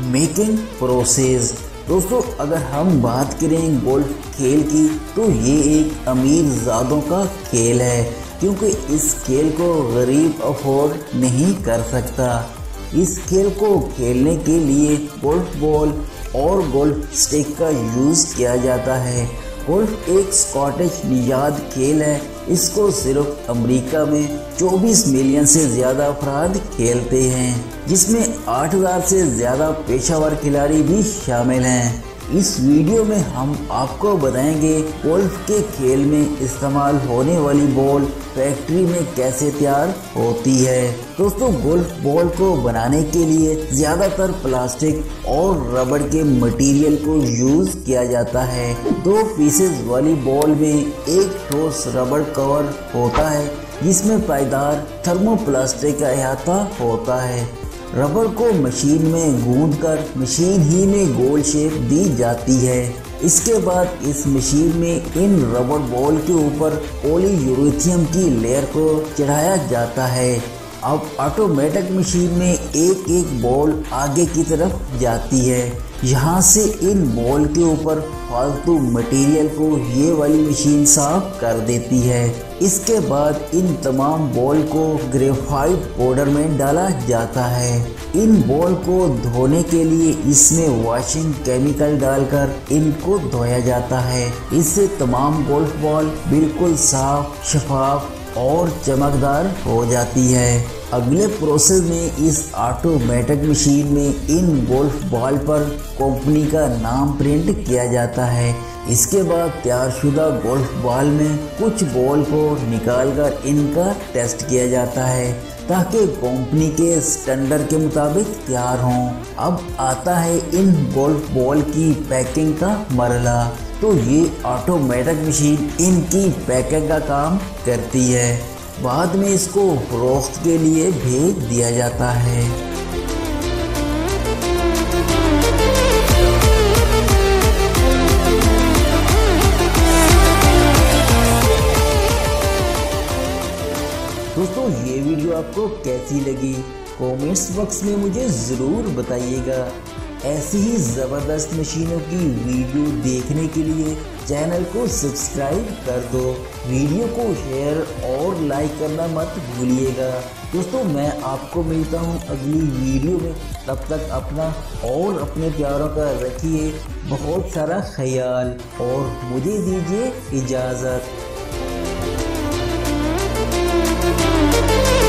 Making process. दोस्तों अगर हम बात करें गोल्फ खेल की तो ये एक अमीर ज़ादों का खेल है, क्योंकि इस खेल को गरीब अफोर्ड नहीं कर सकता। इस खेल को खेलने के लिए गोल्फ बॉल और गोल्फ स्टिक का यूज़ किया जाता है। गोल्फ एक स्कॉटिश निजात खेल है। इसको सिर्फ अमेरिका में 24 मिलियन से ज़्यादा अफराद खेलते हैं, जिसमें 8000 से ज़्यादा पेशेवर खिलाड़ी भी शामिल हैं। इस वीडियो में हम आपको बताएंगे गोल्फ के खेल में इस्तेमाल होने वाली बॉल फैक्ट्री में कैसे तैयार होती है। दोस्तों गोल्फ बॉल को बनाने के लिए ज़्यादातर प्लास्टिक और रबड़ के मटेरियल को यूज़ किया जाता है। 2 पीसेस वाली बॉल में एक ठोस रबड़ कवर होता है, जिसमें पायदार थर्मोप्लास्टिक का अहाता होता है। रबड़ को मशीन में गूंथकर मशीन ही में गोल शेप दी जाती है। इसके बाद इस मशीन में इन रबड़ बॉल के ऊपर पॉलीयूरेथेनियम की लेयर को चढ़ाया जाता है। अब ऑटोमेटिक मशीन में एक एक बॉल आगे की तरफ जाती है। यहाँ से इन बॉल के ऊपर फालतू मटेरियल को ये वाली मशीन साफ कर देती है। इसके बाद इन तमाम बॉल को ग्रेफाइट पाउडर में डाला जाता है। इन बॉल को धोने के लिए इसमें वॉशिंग केमिकल डालकर इनको धोया जाता है। इससे तमाम गोल्फ बॉल बिल्कुल साफ, शफाफ और चमकदार हो जाती है। अगले प्रोसेस में इस ऑटोमेटिक मशीन में इन गोल्फ बॉल पर कंपनी का नाम प्रिंट किया जाता है। इसके बाद तैयारशुदा गोल्फ बॉल में कुछ बॉल को निकालकर इनका टेस्ट किया जाता है, ताकि कंपनी के स्टैंडर्ड के मुताबिक तैयार हों। अब आता है इन गोल्फ बॉल की पैकिंग का मरहला। तो ये ऑटोमेटिक मशीन इनकी पैकिंग का काम करती है। बाद में इसको फरोख्त के लिए भेज दिया जाता है। दोस्तों ये वीडियो आपको कैसी लगी कमेंट्स बॉक्स में मुझे ज़रूर बताइएगा। ऐसी ही ज़बरदस्त मशीनों की वीडियो देखने के लिए चैनल को सब्सक्राइब कर दो। वीडियो को शेयर और लाइक करना मत भूलिएगा। दोस्तों मैं आपको मिलता हूँ अगली वीडियो में। तब तक अपना और अपने प्यारों का रखिए बहुत सारा ख्याल और मुझे दीजिए इजाज़त।